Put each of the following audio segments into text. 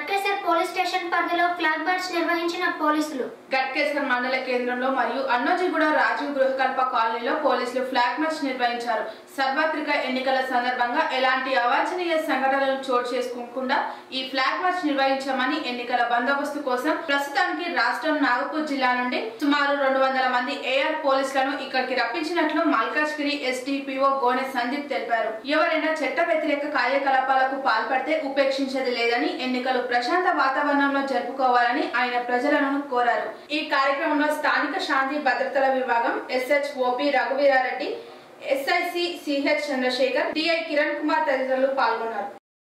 Ghatkesar police station పరిధిలో flag march నిర్వహించిన పోలీసులు. గట్కేసర్ మండల కేంద్రంలో మరియు అన్నోజిగూడ రాజీవ్ గృహకల్ప కాలనీలో పోలీసులు ఫ్లాగ్ మార్చ్ నిర్వహించారు. సార్వత్రిక ఎన్నికల సందర్భంగా ఎలాంటి అవాంఛనీయ సంఘటనలను చోటు చేసుకోకుండా ఈ ఫ్లాగ్ మార్చ్ నిర్వహించామని ఎన్నికల బందోబస్తు కోసం ప్రస్తుతానికి రాష్ట్రం నాగపూర్ జిల్లా నుండి సుమారు 200 మంది ఏఆర్ పోలీసులను ఇక్కడికి రప్పించినట్లు మల్కాజ్గిరి ఎస్డిపిఓ గోనె సందీప్ తెలిపారు. ఎవరైనా చట్ట వ్యతిరేక కార్యకలాపాలకు పాల్పడితే ఉపేక్షించేది లేదని, ఎన్నికలు ప్రశాంత వాతావరణంలో జరుపుకోవాలని ఆయన ప్రజలను కోరారు. ఈ కార్యక్రమంలో స్థానిక శాంతి భద్రతల విభాగం SHOP Raghuveera Reddy, SIC CH Chandrasekhar, DI Kiran Kumar తదితరులు పాల్గొన్నారు.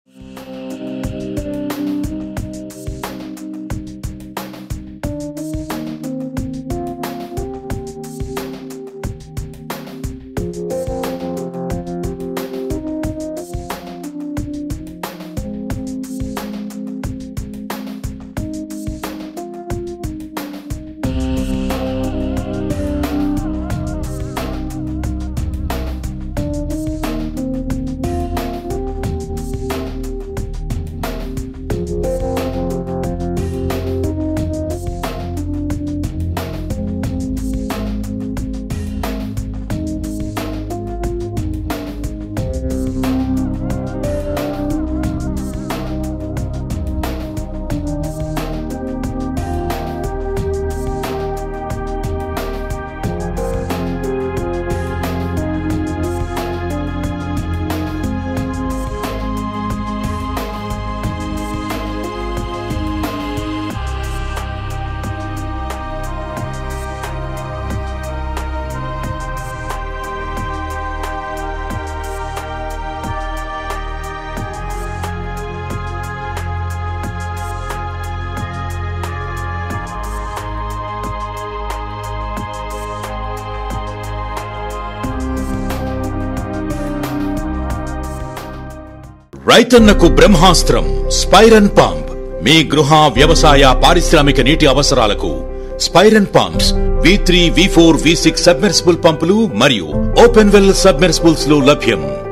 రైతన్నకు బ్రహ్మాస్త్రం స్పైరన్ పంప్. మీ గృహ వ్యవసాయ పారిశ్రామిక నీటి అవసరాలకు స్పైరన్ pumps V3, V4, V6 submersible పంపులు మరియు ఓపెన్ వెల్ సబ్మెర్సిబుల్స్ లో లభ్యం.